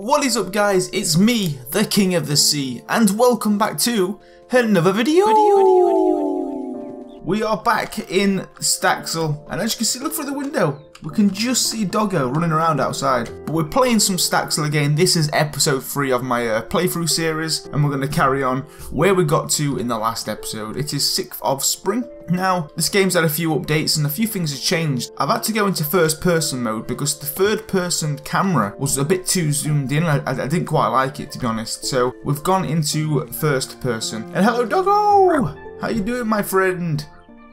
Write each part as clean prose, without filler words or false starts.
What is up guys, it's me, the King of the Sea, and welcome back to another video. We are back in Staxel, and as you can see, look through the window, we can just see Doggo running around outside. But we're playing some Staxel again. This is episode 3 of my playthrough series, and we're going to carry on where we got to in the last episode. It is 6th of spring. Now, this game's had a few updates and a few things have changed. I've had to go into first person mode because the third person camera was a bit too zoomed in. I didn't quite like it, to be honest. So we've gone into first person. And hello Doggo! How you doing, my friend?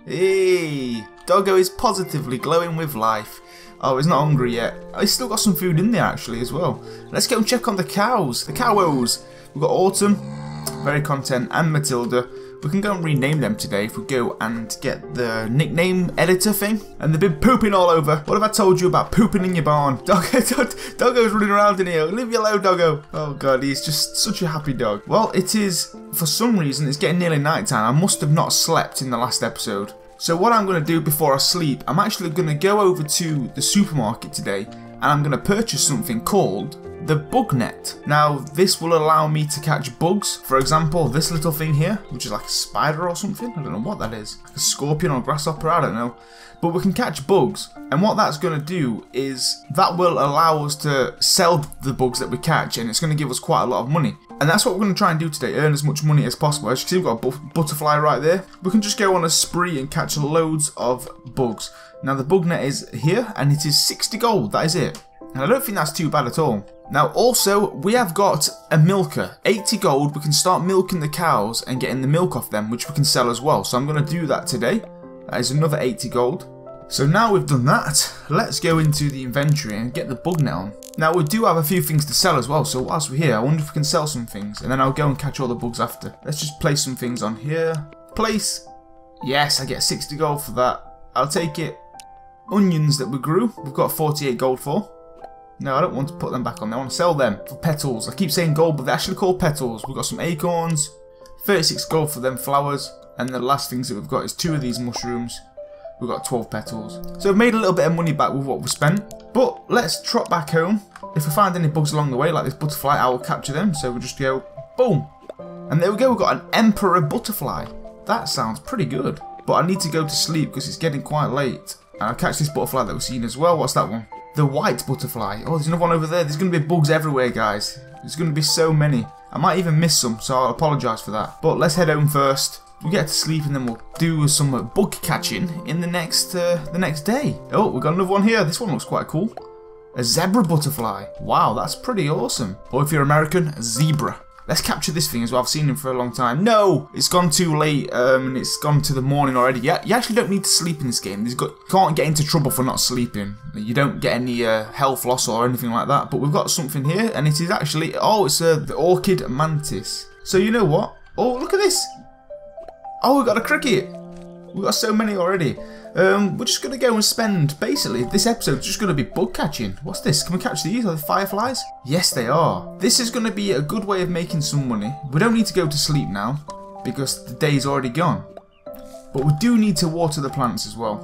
Hey! Doggo is positively glowing with life. Oh, he's not hungry yet. He's still got some food in there actually as well. Let's go and check on the cows. The cows. We've got Autumn, very content, and Matilda. We can go and rename them today if we go and get the nickname editor thing. And they've been pooping all over. What have I told you about pooping in your barn? Doggo's running around in here. Leave me alone, Doggo. Oh god, he's just such a happy dog. Well, it is, for some reason, it's getting nearly night time. I must have not slept in the last episode. So what I'm going to do before I sleep, I'm actually going to go over to the supermarket today and I'm going to purchase something called the bug net. Now this will allow me to catch bugs. For example, this little thing here, which is like a spider or something. I don't know what that is. Like a scorpion or a grasshopper, I don't know. But we can catch bugs, and what that's going to do is that will allow us to sell the bugs that we catch, and it's going to give us quite a lot of money. And that's what we're going to try and do today, earn as much money as possible. As you can see, we've got a butterfly right there. We can just go on a spree and catch loads of bugs. Now the bug net is here, and it is 60 gold, that is it. And I don't think that's too bad at all. Now also, we have got a milker, 80 gold. We can start milking the cows and getting the milk off them, which we can sell as well. So I'm going to do that today. That is another 80 gold. So now we've done that, let's go into the inventory and get the bug net on. Now we do have a few things to sell as well, so whilst we're here, I wonder if we can sell some things, and then I'll go and catch all the bugs after. Let's just place some things on here. Place. Yes, I get 60 gold for that. I'll take it. Onions that we grew, we've got 48 gold for. No, I don't want to put them back on there, I want to sell them for petals. I keep saying gold, but they're actually called petals. We've got some acorns, 36 gold for them flowers, and the last things that we've got is 2 of these mushrooms. We've got 12 petals. So we've made a little bit of money back with what we spent. But let's trot back home. If we find any bugs along the way, like this butterfly, I will capture them. So we'll just go, boom. And there we go, we've got an emperor butterfly. That sounds pretty good. But I need to go to sleep because it's getting quite late. And I'll catch this butterfly that we've seen as well. What's that one? The white butterfly. Oh, there's another one over there. There's going to be bugs everywhere, guys. There's going to be so many. I might even miss some, so I'll apologise for that. But let's head home first. We'll get to sleep and then we'll do some bug catching in the next day. Oh, we've got another one here. This one looks quite cool. A zebra butterfly. Wow, that's pretty awesome. Or if you're American, a zebra. Let's capture this thing as well. I've seen him for a long time. No! It's gone too late and it's gone to the morning already. Yeah, you actually don't need to sleep in this game. You can't get into trouble for not sleeping. You don't get any health loss or anything like that. But we've got something here and it is actually... Oh, it's the orchid mantis. So you know what? Oh, look at this. Oh, we've got a cricket. We've got so many already. We're just going to go and spend, basically, this episode's just going to be bug catching. What's this? Can we catch these? Are they fireflies? Yes, they are. This is going to be a good way of making some money. We don't need to go to sleep now, because the day's already gone. But we do need to water the plants as well.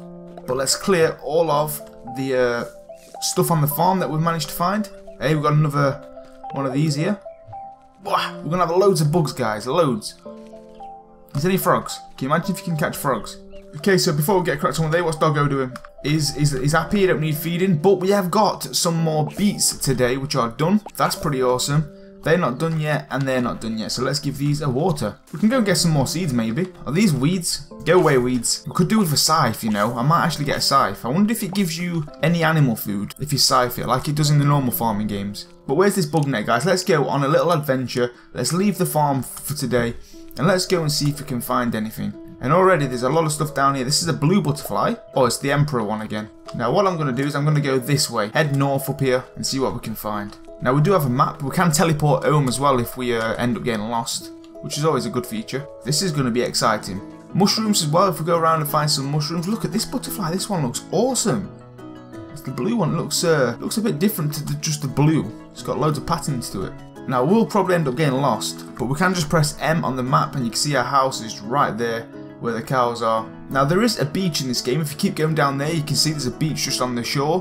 But let's clear all of the stuff on the farm that we've managed to find. Hey, we've got another one of these here. We're going to have loads of bugs, guys. Loads. Is there any frogs? Can you imagine if you can catch frogs? Okay, so before we get cracked on with what's Doggo doing? He's happy, he don't need feeding, but we have got some more beets today, which are done. That's pretty awesome. They're not done yet, and they're not done yet, so let's give these a water. We can go and get some more seeds, maybe. Are these weeds? Go away, weeds. We could do with a scythe, you know. I might actually get a scythe. I wonder if it gives you any animal food, if you scythe it, like it does in the normal farming games. But where's this bug net, guys? Let's go on a little adventure. Let's leave the farm for today. And let's go and see if we can find anything. And already there's a lot of stuff down here. This is a blue butterfly. Oh, it's the emperor one again. Now what I'm going to do is I'm going to go this way. Head north up here and see what we can find. Now we do have a map. We can teleport home as well if we end up getting lost. Which is always a good feature. This is going to be exciting. Mushrooms as well if we go around and find some mushrooms. Look at this butterfly. This one looks awesome. It's the blue one. It looks a bit different to just the blue. It's got loads of patterns to it. Now we'll probably end up getting lost, but we can just press M on the map and you can see our house is right there where the cows are. Now there is a beach in this game. If you keep going down there, you can see there's a beach just on the shore.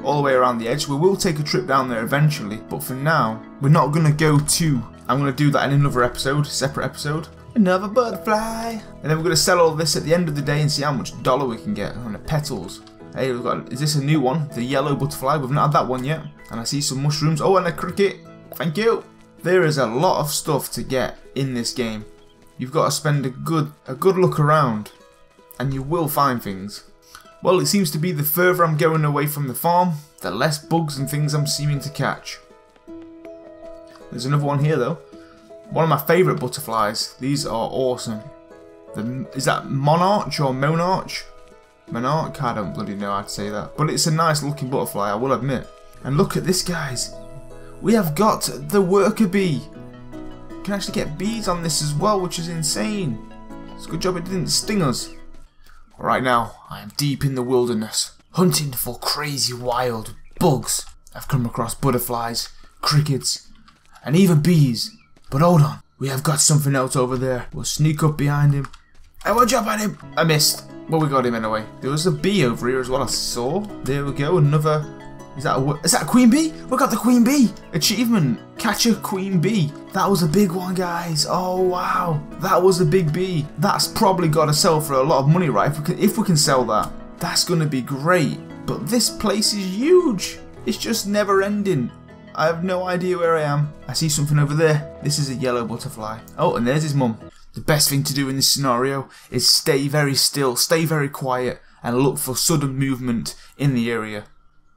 all the way around the edge. We will take a trip down there eventually, but for now, we're not going to go to... I'm going to do that in another episode, separate episode. Another butterfly. And then we're going to sell all this at the end of the day and see how much dollar we can get on the petals. Hey, we've got, is this a new one? The yellow butterfly. We've not had that one yet. And I see some mushrooms. Oh, and a cricket. Thank you. There is a lot of stuff to get in this game. You've got to spend a good look around, and you will find things. Well, it seems to be the further I'm going away from the farm, the less bugs and things I'm seeming to catch. There's another one here though. One of my favourite butterflies. These are awesome. Is that monarch or monarch? Monarch? I don't bloody know how to say that. But it's a nice looking butterfly, I will admit. And look at this, guys. We have got the worker bee. You can actually get bees on this as well, which is insane. It's a good job it didn't sting us. Right now, I am deep in the wilderness, hunting for crazy wild bugs. I've come across butterflies, crickets, and even bees. But hold on, we have got something else over there. We'll sneak up behind him. I will jump at him. I missed. Well, we got him anyway. There was a bee over here as well, I saw. There we go, another... Is that a queen bee? We got the queen bee! Achievement! Catch a queen bee. That was a big one, guys. Oh, wow. That was a big bee. That's probably got to sell for a lot of money, right? If we can sell that. That's going to be great. But this place is huge. It's just never ending. I have no idea where I am. I see something over there. This is a yellow butterfly. Oh, and there's his mum. The best thing to do in this scenario is stay very still, stay very quiet, and look for sudden movement in the area.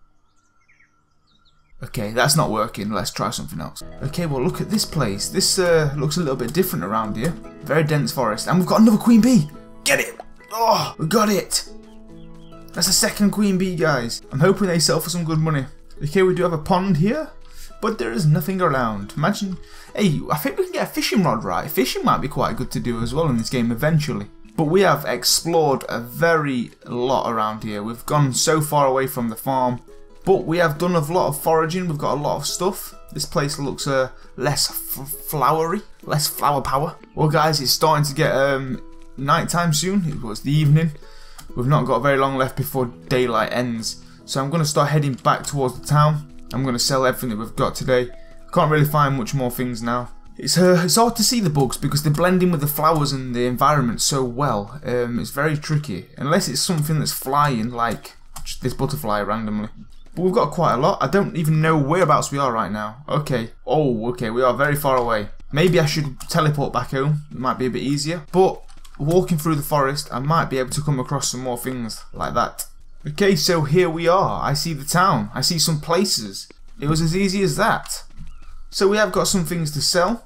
Okay, that's not working. Let's try something else. Okay, well, look at this place. This looks a little bit different around here. Very dense forest. And we've got another queen bee. Get it! Oh, we got it! That's a second queen bee, guys. I'm hoping they sell for some good money. Okay, we do have a pond here, but there is nothing around. Imagine... Hey, I think we can get a fishing rod, right? Fishing might be quite good to do as well in this game eventually. But we have explored a very lot around here. We've gone so far away from the farm. But we have done a lot of foraging. We've got a lot of stuff. This place looks less flowery. Less flower power. Well, guys, it's starting to get night time soon. It was the evening. We've not got very long left before daylight ends. So I'm going to start heading back towards the town. I'm going to sell everything that we've got today. Can't really find much more things now. It's hard to see the bugs because they blend in with the flowers and the environment so well. It's very tricky. Unless it's something that's flying, like just this butterfly randomly. But we've got quite a lot. I don't even know whereabouts we are right now. Okay. Oh, okay. We are very far away. Maybe I should teleport back home. It might be a bit easier. But walking through the forest, I might be able to come across some more things like that. Okay, so here we are. I see the town. I see some places. It was as easy as that. So we have got some things to sell.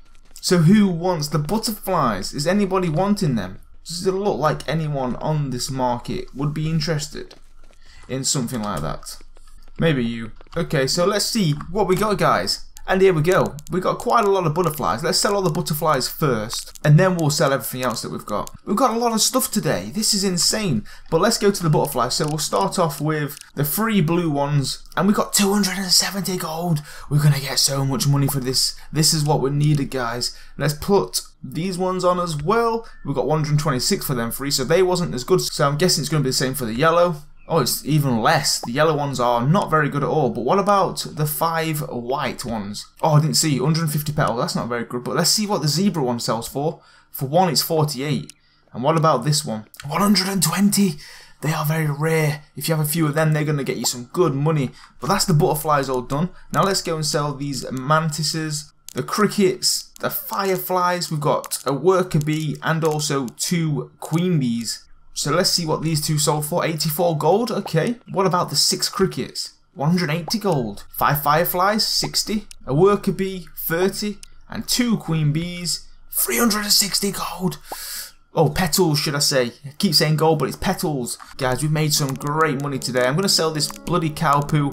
So who wants the butterflies? Is anybody wanting them? Does it look like anyone on this market would be interested in something like that? Maybe you. Okay, so let's see what we got, guys. And here we go. We got quite a lot of butterflies. Let's sell all the butterflies first, and then we'll sell everything else that we've got. We've got a lot of stuff today. This is insane. But let's go to the butterflies. So we'll start off with the 3 blue ones, and we got 270 gold. We're gonna get so much money for this. This is what we needed, guys. Let's put these ones on as well. We've got 126 for them free, so they wasn't as good. So I'm guessing it's gonna be the same for the yellow. Oh, it's even less. The yellow ones are not very good at all. But what about the 5 white ones? Oh, I didn't see. 150 petals. That's not very good. But let's see what the zebra one sells for. For one, it's 48. And what about this one? 120. They are very rare. If you have a few of them, they're going to get you some good money. But that's the butterflies all done. Now let's go and sell these mantises, the crickets, the fireflies. We've got a worker bee and also 2 queen bees. So let's see what these 2 sold for. 84 gold, okay. What about the 6 crickets? 180 gold. 5 fireflies, 60. A worker bee, 30. And 2 queen bees, 360 gold. Oh, petals, should I say. I keep saying gold, but it's petals. Guys, we've made some great money today. I'm going to sell this bloody cow poo.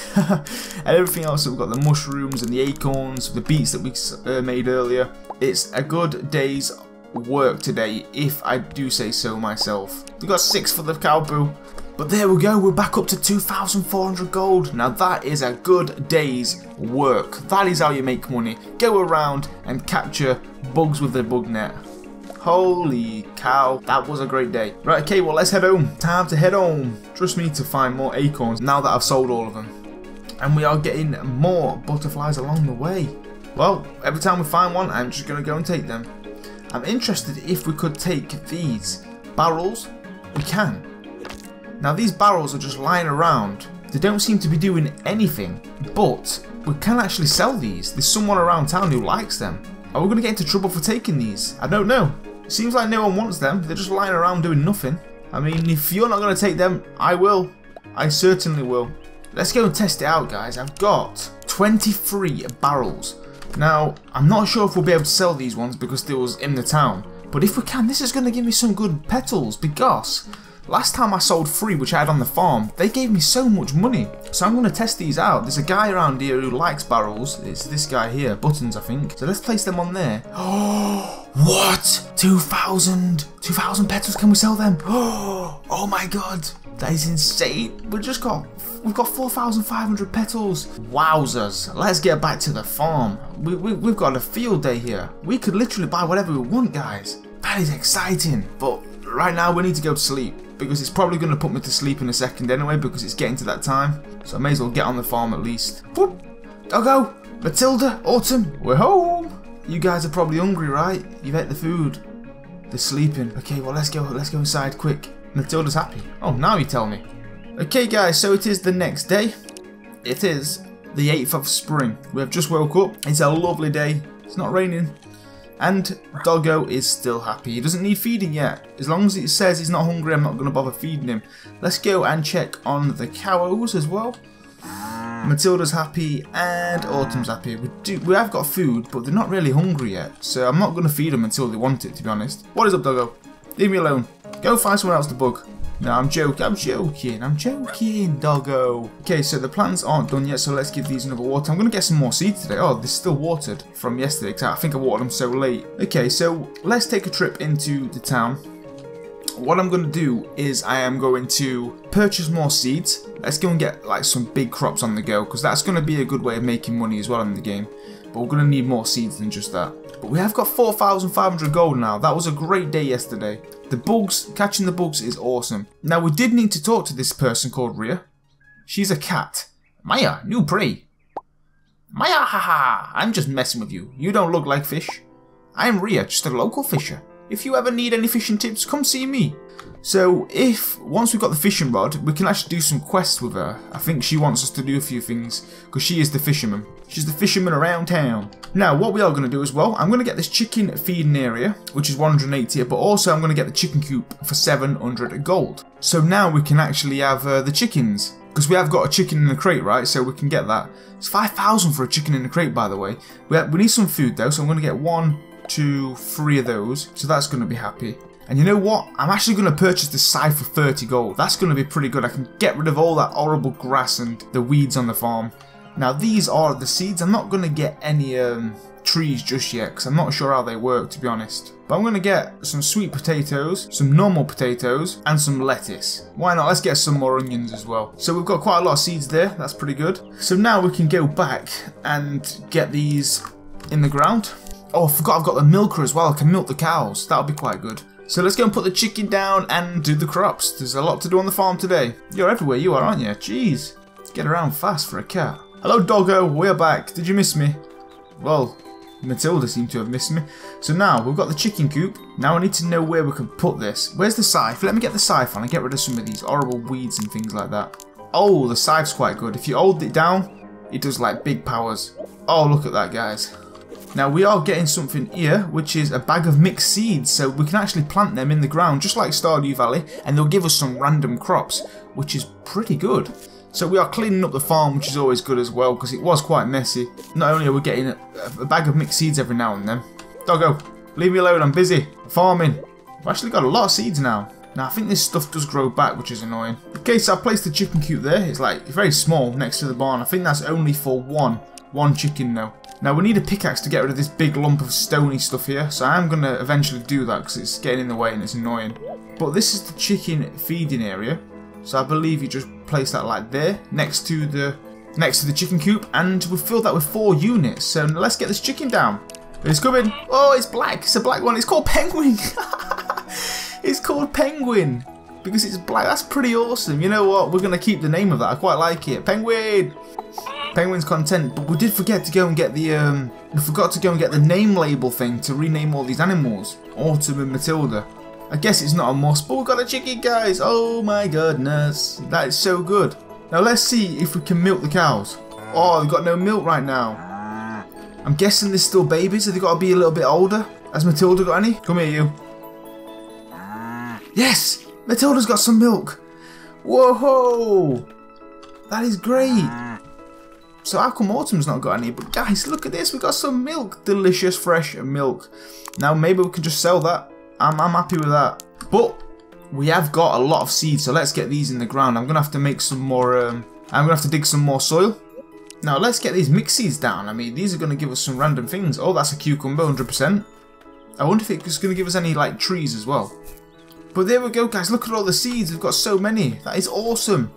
And everything else. So we've got the mushrooms and the acorns, the beets that we made earlier. It's a good day's work today, if I do say so myself. We got 6 for the cow poo. But there we go, we're back up to 2,400 gold. Now that is a good day's work. That is how you make money. Go around and capture bugs with the bug net. Holy cow, that was a great day. Right, okay, well, let's head home. Time to head home. Trust me to find more acorns now that I've sold all of them. And we are getting more butterflies along the way. Well, every time we find one, I'm just going to go and take them. I'm interested if we could take these barrels. We can. Now, these barrels are just lying around. They don't seem to be doing anything, but we can actually sell these. There's someone around town who likes them. Are we going to get into trouble for taking these? I don't know. Seems like no one wants them. They're just lying around doing nothing. I mean, if you're not going to take them, I will. I certainly will. Let's go and test it out, guys. I've got 23 barrels. Now, I'm not sure if we'll be able to sell these ones because they was in the town. But if we can, this is going to give me some good petals because last time I sold 3 which I had on the farm, they gave me so much money. So I'm going to test these out. There's a guy around here who likes barrels. It's this guy here, Buttons I think. So let's place them on there. Oh, what? 2,000 petals, can we sell them? Oh my god, that is insane. We've got 4,500 petals. Wowzers. Let's get back to the farm. We've got a field day here. We could literally buy whatever we want, guys. That is exciting. But right now we need to go to sleep because it's probably going to put me to sleep in a second anyway because it's getting to that time. So I may as well get on the farm at least. Whoop. Doggo, Matilda, Autumn, we're home. You guys are probably hungry, right? You've ate the food. They're sleeping. Okay, well let's go inside quick. Matilda's happy. Oh, now you tell me. Okay guys, so it is the next day. It is the 8th of spring. We have just woke up. It's a lovely day. It's not raining. And Doggo is still happy. He doesn't need feeding yet. As long as it says he's not hungry, I'm not going to bother feeding him. Let's go and check on the cows as well. Matilda's happy and Autumn's happy. We have got food, but they're not really hungry yet. So I'm not going to feed them until they want it, to be honest. What is up, Doggo? Leave me alone. Go find someone else to bug. No, I'm joking, Doggo. Okay, so the plants aren't done yet, so let's give these another water. I'm going to get some more seeds today. Oh, they're still watered from yesterday, because I think I watered them so late. Okay, so let's take a trip into the town. What I'm going to do is I am going to purchase more seeds. Let's go and get like some big crops on the go, because that's going to be a good way of making money as well in the game. But we're going to need more seeds than just that. But we have got 4,500 gold now. That was a great day yesterday. The bugs, catching the bugs is awesome. Now we did need to talk to this person called Rhea. She's a cat. Maya, new prey. Maya, haha, I'm just messing with you. You don't look like fish. I'm Rhea, just a local fisher. If you ever need any fishing tips, come see me. So once we've got the fishing rod, we can actually do some quests with her. I think she wants us to do a few things because she is the fisherman. She's the fisherman around town. Now what we are going to do as well, I'm going to get this chicken feeding area, which is 180, but also I'm going to get the chicken coop for 700 gold. So now we can actually have the chickens. Because we have got a chicken in a crate, right? So we can get that. It's 5,000 for a chicken in a crate, by the way. We need some food though, so I'm going to get 1, 2, 3 of those. So that's going to be happy. And you know what? I'm actually going to purchase the scythe for 30 gold. That's going to be pretty good. I can get rid of all that horrible grass and the weeds on the farm. Now these are the seeds. I'm not going to get any trees just yet because I'm not sure how they work, to be honest. But I'm going to get some sweet potatoes, some normal potatoes, and some lettuce. Why not? Let's get some more onions as well. So we've got quite a lot of seeds there. That's pretty good. So now we can go back and get these in the ground. Oh, I forgot I've got the milker as well. I can milk the cows. That'll be quite good. So let's go and put the chicken down and do the crops. There's a lot to do on the farm today. You're everywhere you are, aren't you? Jeez. Get around fast for a cat. Hello, Doggo. We're back. Did you miss me? Well, Matilda seemed to have missed me. So now we've got the chicken coop. Now I need to know where we can put this. Where's the scythe? Let me get the scythe on and get rid of some of these horrible weeds and things like that. Oh, the scythe's quite good. If you hold it down, it does like big powers. Oh, look at that, guys. Now we are getting something here, which is a bag of mixed seeds, so we can actually plant them in the ground, just like Stardew Valley, and they'll give us some random crops, which is pretty good. So we are cleaning up the farm, which is always good as well, because it was quite messy. Not only are we getting a bag of mixed seeds every now and then. Doggo, leave me alone, I'm busy. Farming. I've actually got a lot of seeds now. Now I think this stuff does grow back, which is annoying. Okay, so I placed the chicken coop there. It's like very small next to the barn. I think that's only for one chicken though. Now we need a pickaxe to get rid of this big lump of stony stuff here, so I am going to eventually do that because it's getting in the way and it's annoying. But this is the chicken feeding area, so I believe you just place that like there, next to the chicken coop, and we've filled that with 4 units, so let's get this chicken down. It's coming. Oh, it's black. It's a black one. It's called Penguin. It's called Penguin because it's black. That's pretty awesome. You know what? We're going to keep the name of that. I quite like it. Penguin. Penguin's content. But we did forget to go and get the we forgot to go and get the name label thing to rename all these animals. Autumn and Matilda. I guess it's not a must, but we've got a chicken, guys. Oh my goodness. That is so good. Now let's see if we can milk the cows. Oh, they've got no milk right now. I'm guessing they're still babies. Have they got to be a little bit older? Has Matilda got any? Come here, you. Yes! Matilda's got some milk. Whoa! That is great. So how come Autumn's not got any? But guys, look at this. We got some milk. Delicious, fresh milk. Now maybe we can just sell that. I'm happy with that. But we have got a lot of seeds, so let's get these in the ground. I'm going to have to make some more... I'm going to have to dig some more soil. Now let's get these mixed seeds down. I mean, these are going to give us some random things. Oh, that's a cucumber, 100%. I wonder if it's going to give us any, like, trees as well. But there we go, guys. Look at all the seeds. We've got so many. That is awesome.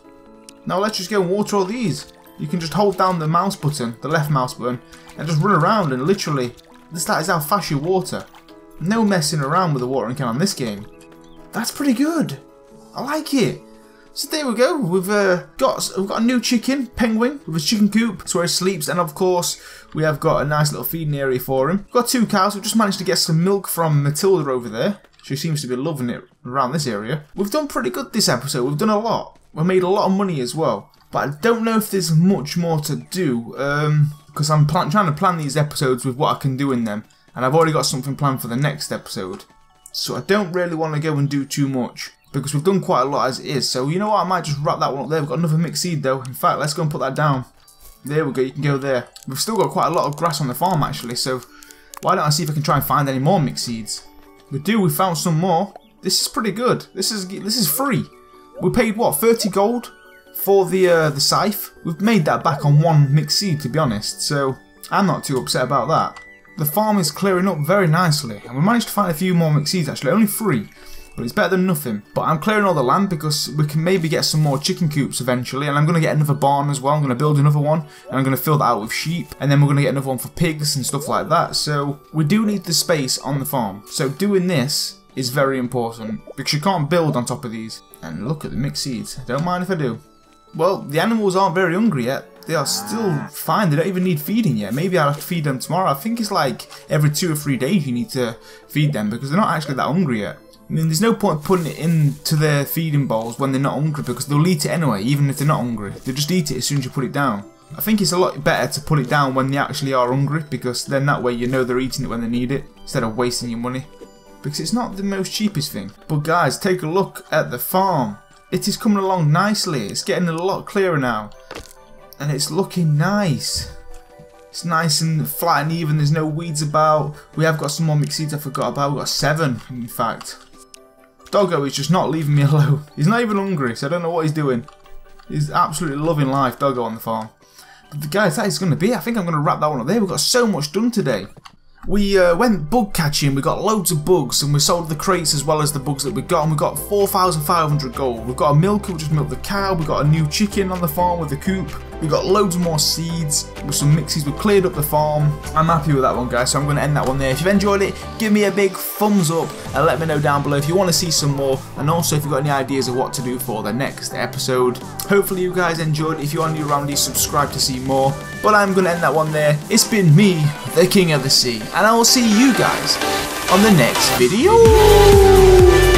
Now let's just go and water all these. You can just hold down the mouse button, the left mouse button, and just run around and literally, that is how fast you water. No messing around with the watering can on this game. That's pretty good. I like it. So there we go. We've got a new chicken, Penguin, with his chicken coop. That's where he sleeps, and of course we have got a nice little feeding area for him. We've got 2 cows. We've just managed to get some milk from Matilda over there. She seems to be loving it around this area. We've done pretty good this episode. We've done a lot. We made a lot of money as well. But I don't know if there's much more to do, because I'm trying to plan these episodes with what I can do in them. And I've already got something planned for the next episode. So I don't really want to go and do too much, because we've done quite a lot as it is. So you know what, I might just wrap that one up there. We've got another mixed seed though. In fact, let's go and put that down. There we go, you can go there. We've still got quite a lot of grass on the farm actually, so why don't I see if I can try and find any more mixed seeds. We found some more. This is pretty good. This is free. We paid what, 30 gold for the scythe? We've made that back on 1 mixed seed, to be honest, so I'm not too upset about that. The farm is clearing up very nicely, and we managed to find a few more mixed seeds actually, only 3, but it's better than nothing. But I'm clearing all the land because we can maybe get some more chicken coops eventually, and I'm going to get another barn as well. I'm going to build another one, and I'm going to fill that out with sheep, and then we're going to get another one for pigs and stuff like that. So we do need the space on the farm, so doing this is very important, because you can't build on top of these. And look at the mixed seeds, don't mind if I do. Well, the animals aren't very hungry yet. They are still fine. They don't even need feeding yet. Maybe I'll have to feed them tomorrow. I think it's like every 2 or 3 days you need to feed them, because they're not actually that hungry yet. I mean, there's no point putting it into their feeding bowls when they're not hungry, because they'll eat it anyway, even if they're not hungry. They'll just eat it as soon as you put it down. I think it's a lot better to put it down when they actually are hungry, because then that way you know they're eating it when they need it, instead of wasting your money. Because it's not the most cheapest thing. But guys, take a look at the farm. It is coming along nicely. It's getting a lot clearer now. And it's looking nice. It's nice and flat and even. There's no weeds about. We have got some more mixed seeds I forgot about. We've got 7, in fact. Doggo is just not leaving me alone. He's not even hungry, so I don't know what he's doing. He's absolutely loving life, Doggo on the farm. But guys, that is going to be it. I think I'm going to wrap that one up there. We've got so much done today. We went bug catching, we got loads of bugs, and we sold the crates as well as the bugs that we got, and we got 4,500 gold. We've got a milker, we just milked the cow, we got a new chicken on the farm with the coop, we got loads more seeds, with some mixes, we cleared up the farm. I'm happy with that one, guys, so I'm going to end that one there. If you've enjoyed it, give me a big thumbs up, and let me know down below if you want to see some more, and also if you've got any ideas of what to do for the next episode. Hopefully you guys enjoyed. If you are new around here, subscribe to see more. But I'm going to end that one there. It's been me, the King of the Sea, and I will see you guys on the next video.